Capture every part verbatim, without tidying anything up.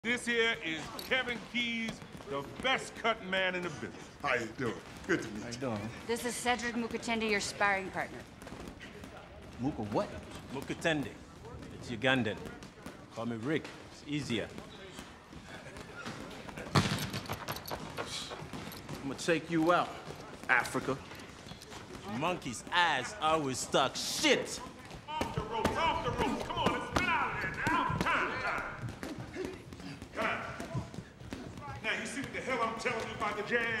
This here is Kevin Keys, the best cut man in the business. How you doing? Good to meet you. How you doing? This is Cedric Mukatende, your sparring partner. Muka what? Mukatende. It's Ugandan. Call me Rick. It's easier. I'm gonna take you out, Africa. Monkey's ass always stuck shit. Off the ropes, off the ropes. Come on, let's get out of there now. Time, time. Time. Now, you see what the hell I'm telling you about the jab?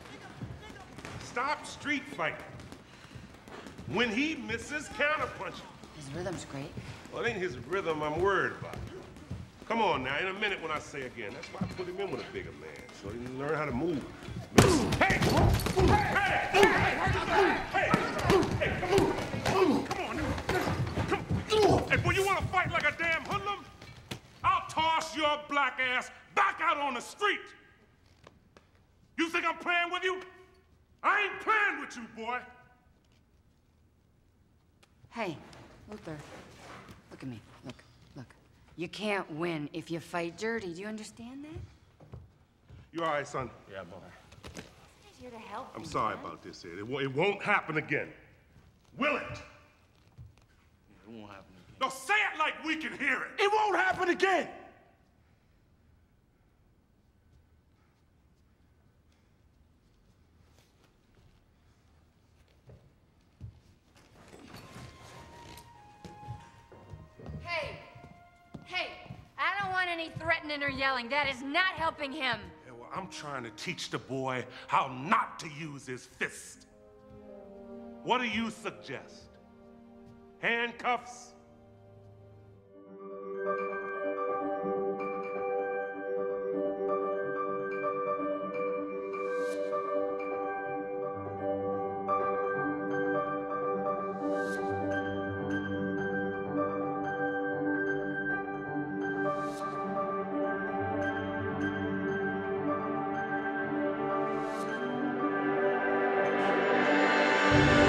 Stop street fighting. When he misses, counterpunch him. His rhythm's great. Well, it ain't his rhythm I'm worried about. Come on now, in a minute when I say again. That's why I put him in with a bigger man, so he can learn how to move. Hey! Hey! Hey! Hey! Hey! Come on! Come on now! Come on! Hey, boy, you want to fight like a damn hoodlum? I'll toss your black ass back out on the street! You think I'm playing with you? I ain't playing with you, boy! Hey, Luther, look at me. Look, look. You can't win if you fight dirty. Do you understand that? You all right, son? Yeah, boy. He's here to help I'm you, sorry man. about this, Ed. It, it won't happen again. Will it? It won't happen again. No, say it like we can hear it. It won't happen again! Hey! Hey! I don't want any threatening or yelling. That is not helping him. Yeah, well, I'm trying to teach the boy how not to use his fist. What do you suggest? Handcuffs? Hey!